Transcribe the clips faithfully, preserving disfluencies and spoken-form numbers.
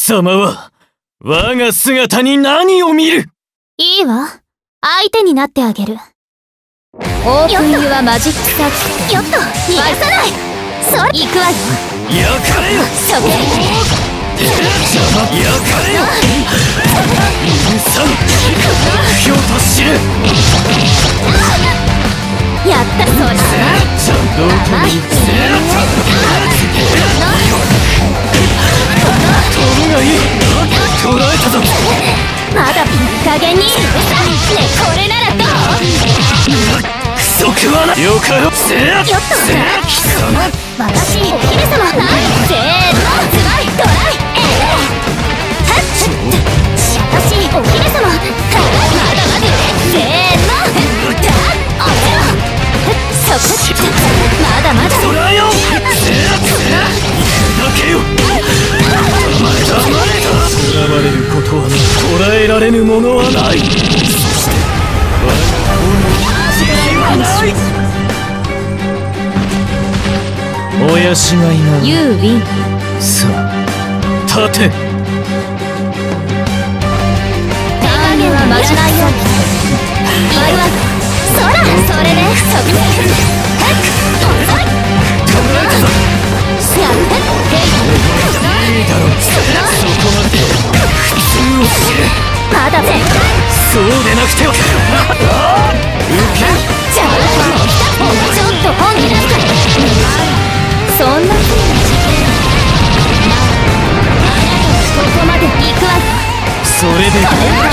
様は我が姿に何を見る。 いいわ、相手になってあげる。オープンユアマジックサーキット。よっと逃がさない。それ行くわよ。 焼かれよ。 そけ。 焼かれよ。さん目標と知る。 やったそれだな。 ちゃんと止めに飛ぶがいい。捕らえたぞ。 まだいい加減に。ねこれならどう。 クソ食わなよかよ。せやよっとせや貴様。私お姫様。せーのズバイトライエレはっ私お姫様。まだまだせーのだおせろそこまだまだそらよ。せやせや行くだけよ。黙れ黙れだ。囚われることはな。捕らえられぬものはない。そして我が子のはない。親しがいがユーウィン。 さあ立て。 手加減は間違いように。バイワンそらそれでそくねはっ遅い捕らえたぞ。 やったヘイいいだろう。そこまで普通を知れ。 まだ絶対そうでなくては。受けじゃあちょっと本気出すからそんなふうにここまで行くわよ。 それで見える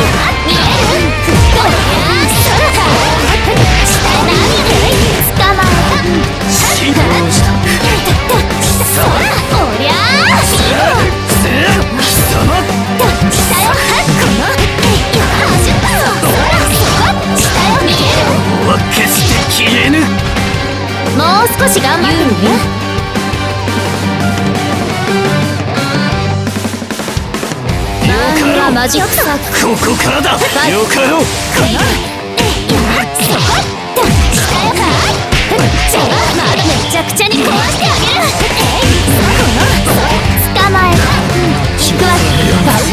こりゃそらか下何捕まえた指導したそらおりゃあせや貴様下よこの走ったぞそらそこ下よ見えるは決して消えぬ。 もう少し頑張ってみる。マジックサークここからだ。よかろう。 このそこ下よかじゃあまだめちゃくちゃに壊してあげる。えいこの捕まえた行くわよ。バウ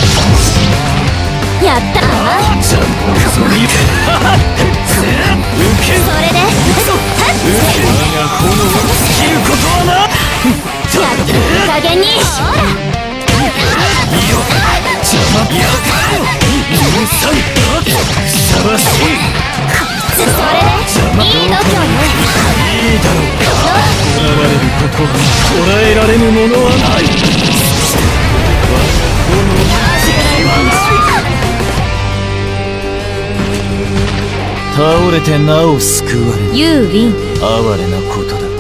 アーやったわ。 ちゃんとそびゆけ。受けそれで受け我が炎を尽きることはな。 やっていい加減にほらよ邪魔やかよ。許さんふさわしい。 それでいい度胸ね。 いいだろう。捕らわれることは捕らえられぬものはない。そして我が炎に敵はない。倒れてなお救われる。 ユーウィン。 哀れなことだ。